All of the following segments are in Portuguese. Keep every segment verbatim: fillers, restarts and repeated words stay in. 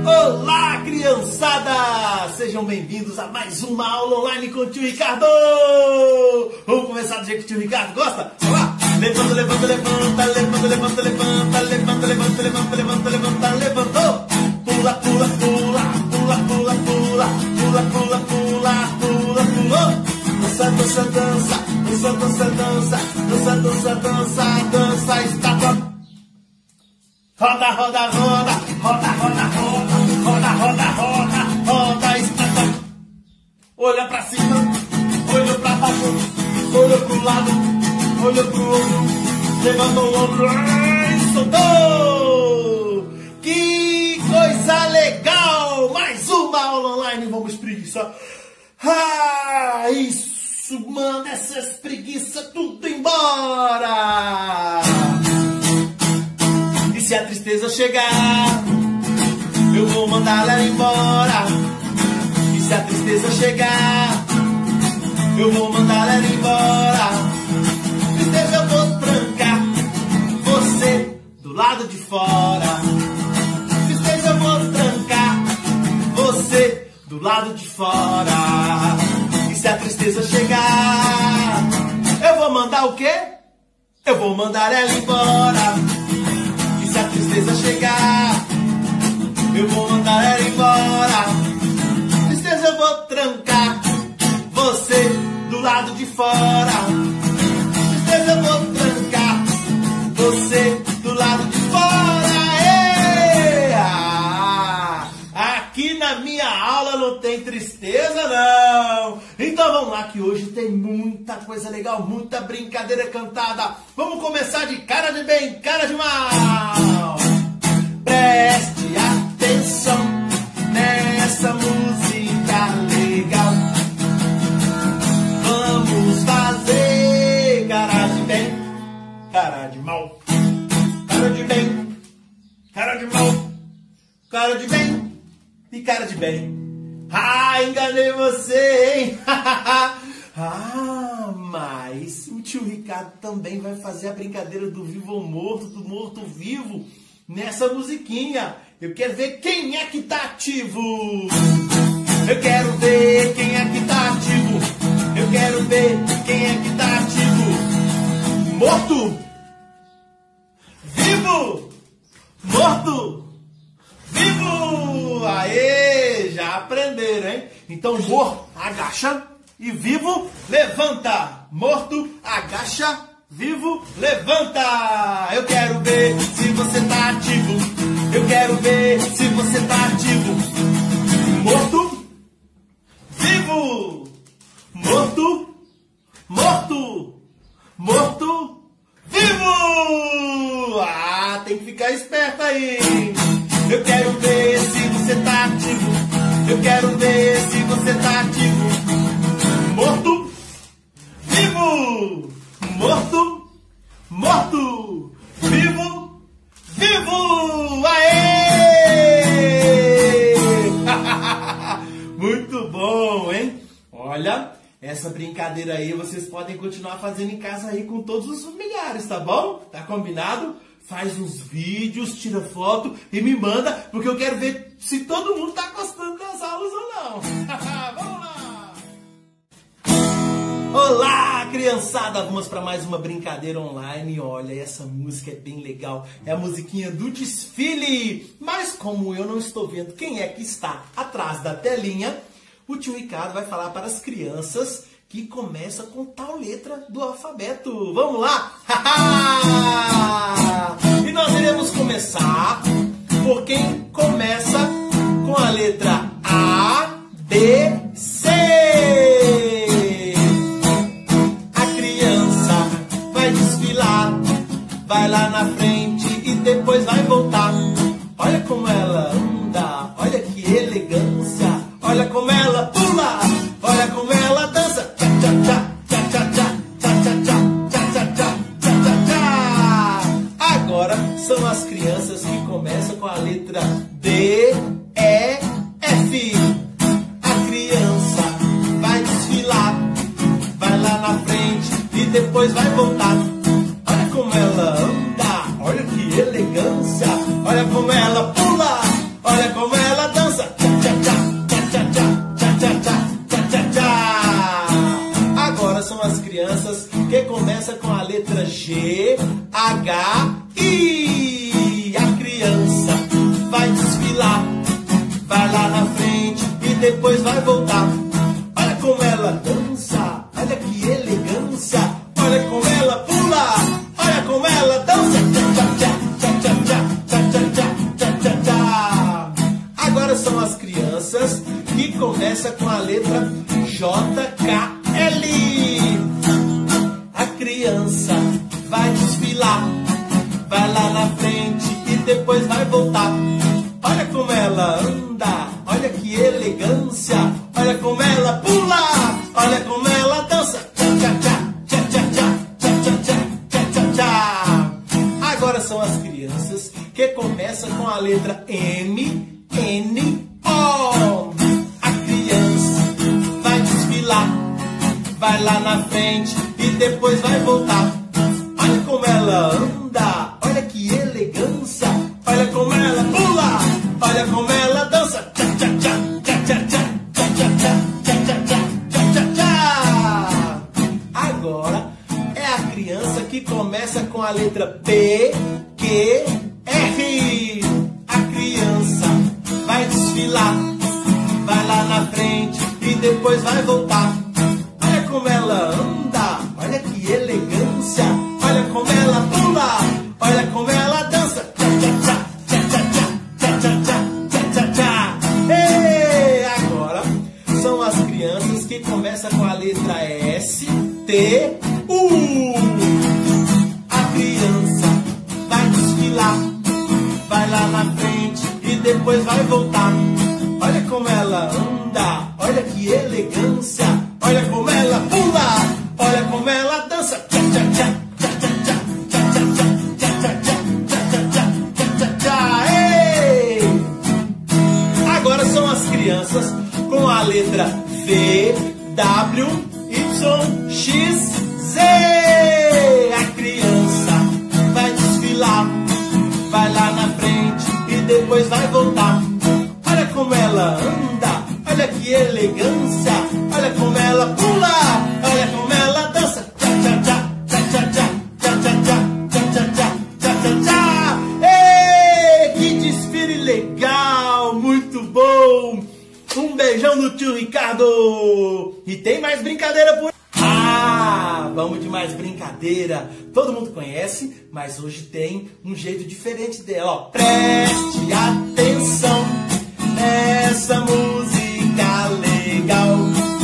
Olá, criançada! Sejam bem-vindos a mais uma aula online com o tio Ricardo! Vamos começar do jeito que o tio Ricardo gosta? Vamos lá! Levanta, levanta, levanta, levanta, levanta, levanta, levanta, levanta, levanta, levanta, levanta, levantou! Pula, pula, pula, pula, pula, pula, pula, pula, pula, pula, pulou! Dança, dança, dança, dança, dança, dança, dança, dança, dança, dança, estátua! Roda, roda, roda, roda, roda, roda, roda, roda, roda, roda, estátua. Olha pra cima, olha pra baixo, olha pro lado, olha pro outro, levantou o ombro, ai, soltou! Que coisa legal! Mais uma aula online, vamos preguiça. Ah, isso, manda essas preguiças tudo embora! Se a tristeza chegar, eu vou mandar ela embora. E se a tristeza chegar, eu vou mandar ela embora. Tristeza, eu vou trancar você do lado de fora. Tristeza, eu vou trancar você do lado de fora. E se a tristeza chegar, eu vou mandar o quê? Eu vou mandar ela embora. Se a tristeza chegar, eu vou mandar ela embora. Tristeza, eu vou trancar você do lado de fora. Tristeza, eu vou trancar você do lado de fora. Ei! Ah, aqui na minha aula não tem tristeza, não. Então vamos lá que hoje tem muita coisa legal, muita brincadeira cantada. Vamos começar de cara de bem, cara de mal. Preste atenção nessa música legal. Vamos fazer cara de bem, cara de mal. Cara de bem, cara de mal. Cara de bem e cara de bem. Ah, enganei você, hein? Ah, mas o tio Ricardo também vai fazer a brincadeira do vivo ou morto, do morto vivo, nessa musiquinha. Eu quero ver quem é que tá ativo. Eu quero ver quem é que tá ativo. Eu quero ver quem é que tá ativo. Morto. Vivo. Morto. Vivo. Aê, já aprenderam, hein? Então, morto, agacha. E vivo, levanta. Morto, agacha. Vivo, levanta. Eu quero ver se você tá ativo. Eu quero ver se você tá ativo. Morto, vivo. Morto, morto. Morto, vivo. Ah, tem que ficar esperto aí. Eu quero ver se você tá ativo. Eu quero ver se você tá ativo. Morto, vivo, morto, morto, vivo, vivo, aê! Muito bom, hein? Olha, essa brincadeira aí vocês podem continuar fazendo em casa aí com todos os familiares, tá bom? Tá combinado? Faz uns vídeos, tira foto e me manda, porque eu quero ver se todo mundo tá gostando das aulas ou não. Vamos lá! Olá, criançada! Vamos para mais uma brincadeira online. Olha, essa música é bem legal. É a musiquinha do desfile. Mas como eu não estou vendo quem é que está atrás da telinha, o tio Ricardo vai falar para as crianças que começa com tal letra do alfabeto. Vamos lá? E nós iremos começar por quem começa com a letra A, B, C. Vai lá na frente e depois vai voltar. Olha como ela anda, olha que elegância. Olha como ela pula, olha como ela dança. Tchá, tchá, tchá, tchá, tchá, tchá, tchá, tchá, tchá, tchá, tchá, tchá, tchá. Agora são as crianças que começam com a letra D, E, F. A criança vai desfilar, vai lá na frente e depois vai voltar. Olha como ela anda, olha que elegância. Olha como ela pula, olha como ela G H I. A criança vai desfilar, vai lá na frente e depois vai voltar. Olha como ela dança, olha que elegância. Olha como ela pula, olha como ela dança. Agora são as crianças que começam com a letra J K L. A criança vai desfilar, vai lá na frente e depois vai voltar. Olha como ela anda, olha que elegância. Olha como ela pula, olha como ela dança. Agora são as crianças que começam com a letra M N O. A criança vai desfilar, vai lá na frente e depois vai voltar. Olha como ela anda, olha que elegância. Olha como ela pula, olha como ela dança. Agora é a criança que começa com a letra P Q R. A criança vai desfilar, vai lá na frente e depois vai voltar. Olha como ela anda, olha que elegância. Olha como ela pula, olha como ela dança. E agora são as crianças que começam com a letra S T U. A criança vai desfilar, vai lá na frente e depois vai voltar. Olha como ela anda, olha que elegância. Olha como ela pula, olha como ela dança. Agora são as crianças com a letra V, W, Y, X, Z. A criança vai desfilar, vai lá na frente e depois vai voltar. Olha como ela anda, olha que elegância. Olha como ela pula, olha como ela dança. Ei, que desfile legal, muito bom. Um beijão do tio Ricardo. E tem mais brincadeira por... Ah, vamos de mais brincadeira. Todo mundo conhece, mas hoje tem um jeito diferente dela. Ó, preste atenção nessa música legal.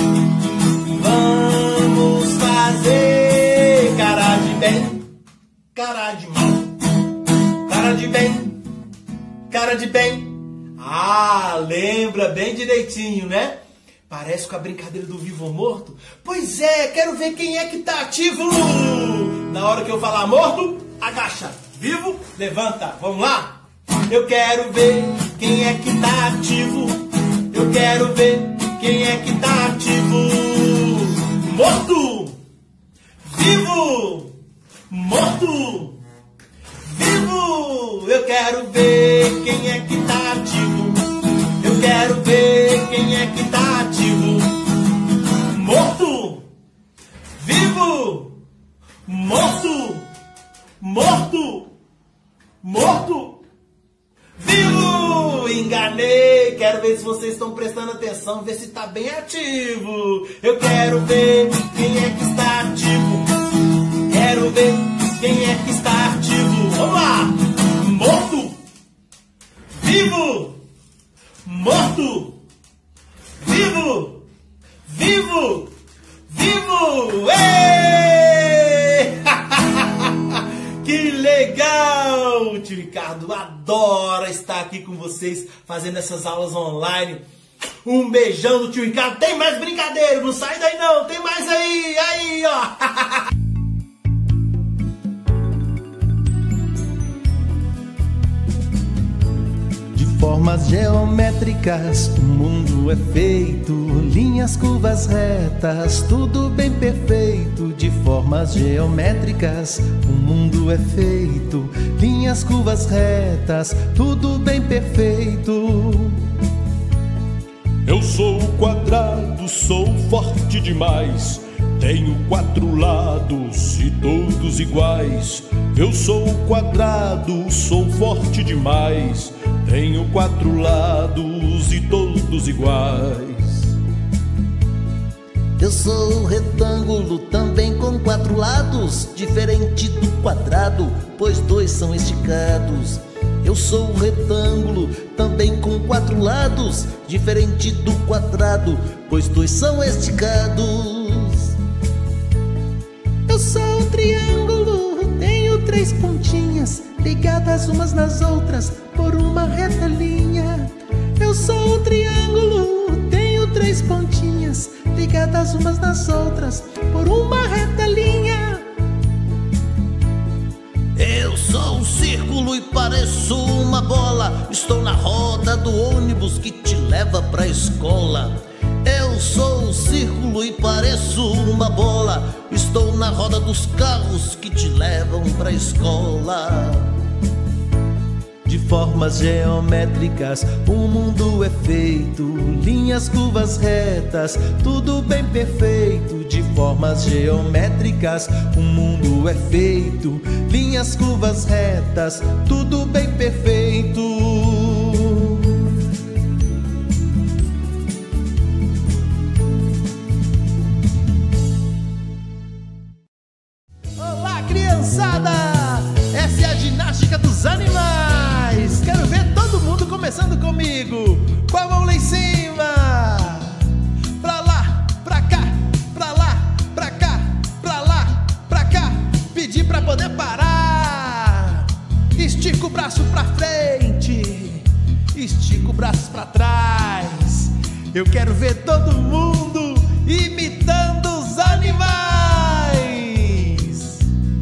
Vamos fazer cara de bem, cara de mal, cara de bem, cara de bem. Ah, lembra bem direitinho, né? Parece com a brincadeira do vivo ou morto. Pois é, quero ver quem é que tá ativo. Na hora que eu falar morto, agacha. Vivo, levanta. Vamos lá? Eu quero ver quem é que tá ativo. Eu quero ver quem é que tá ativo. Morto, vivo, morto, vivo. Eu quero ver quem é que tá ativo. Eu quero ver quem é que tá ativo. Morto, vivo, morto, morto, morto, vivo. Enganei. Quero ver se vocês estão prestando atenção, ver se tá bem ativo. Eu quero ver quem é que está ativo. Quero ver quem é que está ativo. Vamos lá. Morto, vivo, morto, vivo, vivo, vivo. Ei! Que legal! O tio Ricardo adora estar aqui com vocês fazendo essas aulas online. Um beijão do tio Ricardo. Tem mais brincadeira, não sai daí não. Tem mais aí, aí, ó. Formas geométricas, o mundo é feito, linhas, curvas, retas, tudo bem perfeito. De formas geométricas, o mundo é feito, linhas, curvas, retas, tudo bem perfeito. Eu sou o quadrado, sou forte demais, Tenho quatro lados e todos iguais. Eu sou o quadrado, sou forte demais. Tenho quatro lados e todos iguais. Eu sou o retângulo, também com quatro lados, diferente do quadrado, pois dois são esticados. Eu sou o retângulo, também com quatro lados, diferente do quadrado, pois dois são esticados. Eu sou o triângulo, tenho três pontinhas, ligadas umas nas outras por uma reta linha. Eu sou o triângulo, tenho três pontinhas, ligadas umas nas outras por uma reta linha. Eu sou um círculo e pareço uma bola, estou na roda do ônibus que te leva pra escola. Eu sou um círculo e pareço uma bola, estou na roda dos carros que te levam pra escola. De formas geométricas o mundo é feito, linhas, curvas, retas, tudo bem perfeito. De formas geométricas o mundo é feito, linhas, curvas, retas, tudo bem perfeito. Olá, criançada! Essa é a ginástica dos animais. Quero ver todo mundo começando comigo. Com a mão lá em cima. Pra lá, pra cá, pra lá, pra cá, pra lá, pra cá. Pedir pra poder parar. Estica o braço pra frente, estica o braço pra trás. Eu quero ver todo mundo imitando os animais.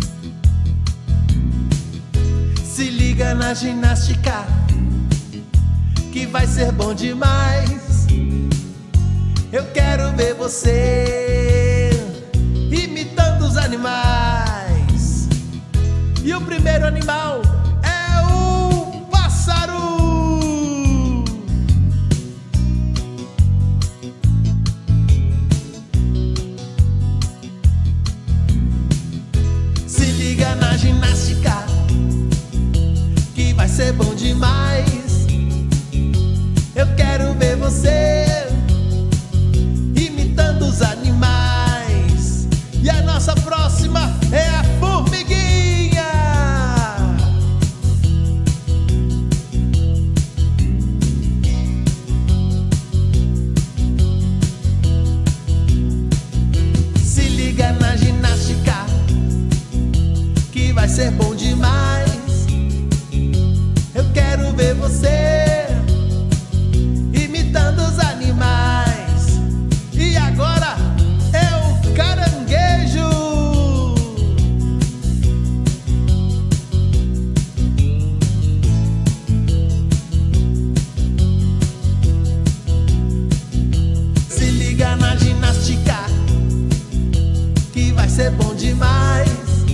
Se liga na ginástica que vai ser bom demais. Eu quero ver você imitando os animais. E o primeiro animal é o pássaro. Se liga na ginástica que vai ser bom demais. Eu quero ver você imitando os animais. E a nossa próxima é a formiguinha. Se liga na ginástica que vai ser bom demais. Eu quero ver você imitando os animais. E agora é o caranguejo. Se liga na ginástica que vai ser bom demais.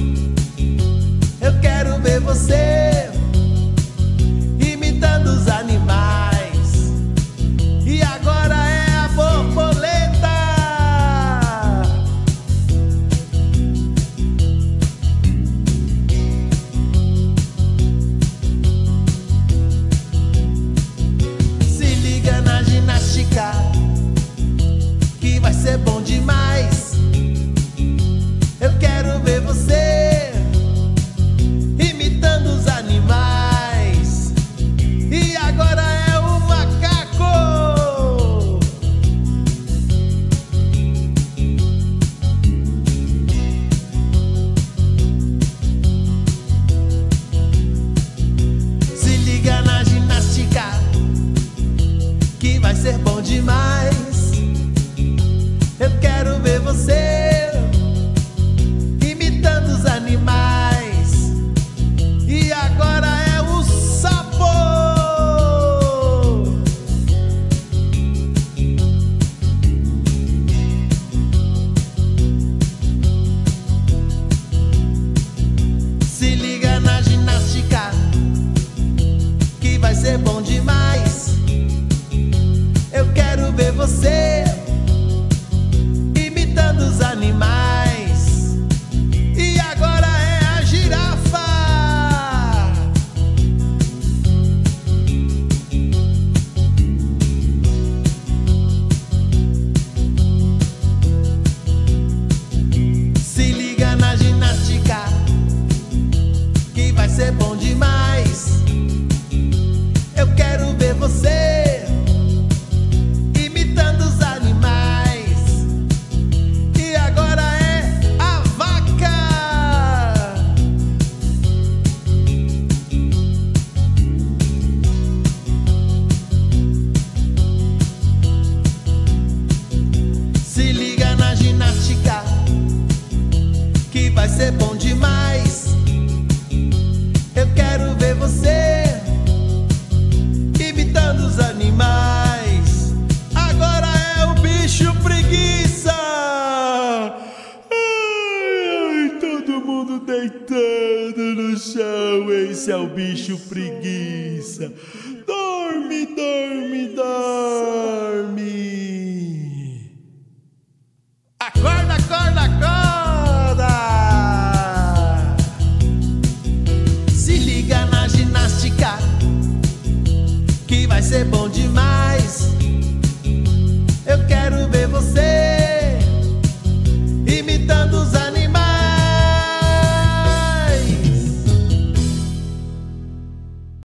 Eu quero ver você imitando os animais. E agora é a borboleta. Se liga na ginástica que vai ser bom demais. Eu quero ver você imitando os animais. E agora é o macaco. Se liga na ginástica que vai ser bom demais. Eu quero ver você imitando os animais. E agora é o sapo. Se liga na ginástica que vai ser bom demais. Eu quero ver deitando no chão, esse é o bicho preguiça.